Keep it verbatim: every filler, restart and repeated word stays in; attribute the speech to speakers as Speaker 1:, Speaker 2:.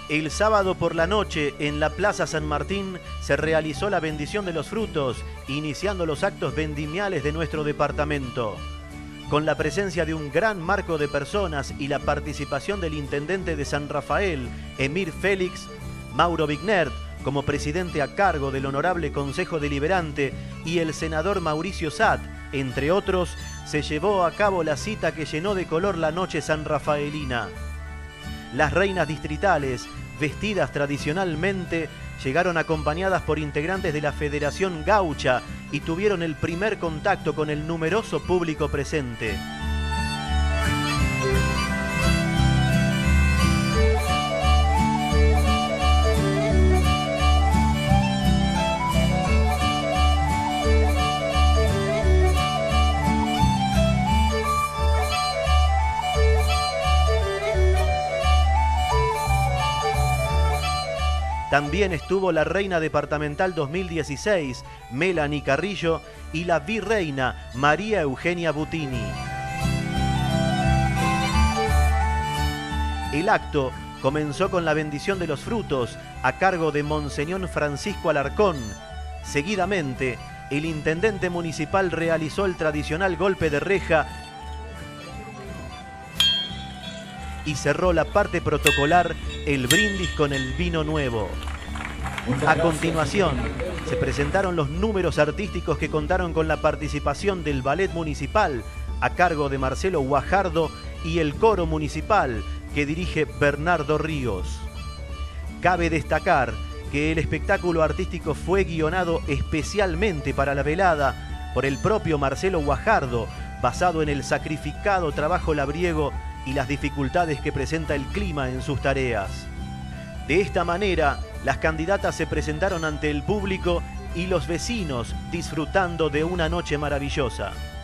Speaker 1: El sábado por la noche, en la Plaza San Martín, se realizó la bendición de los frutos, iniciando los actos vendimiales de nuestro departamento. Con la presencia de un gran marco de personas y la participación del intendente de San Rafael, Emir Félix, Mauro Vignert, como presidente a cargo del Honorable Consejo Deliberante, y el senador Mauricio Satt, entre otros, se llevó a cabo la cita que llenó de color la noche sanrafaelina. Las reinas distritales, vestidas tradicionalmente, llegaron acompañadas por integrantes de la Federación Gaucha y tuvieron el primer contacto con el numeroso público presente. También estuvo la Reina Departamental dos mil dieciséis, Melanie Carrillo, y la Virreina María Eugenia Butini. El acto comenzó con la bendición de los frutos a cargo de Monseñor Francisco Alarcón. Seguidamente, el intendente municipal realizó el tradicional golpe de reja y cerró la parte protocolar, el brindis con el vino nuevo. A continuación, se presentaron los números artísticos que contaron con la participación del Ballet Municipal, a cargo de Marcelo Guajardo, y el Coro Municipal, que dirige Bernardo Ríos. Cabe destacar que el espectáculo artístico fue guionado especialmente para la velada por el propio Marcelo Guajardo, basado en el sacrificado trabajo labriego y las dificultades que presenta el clima en sus tareas. De esta manera, las candidatas se presentaron ante el público y los vecinos disfrutando de una noche maravillosa.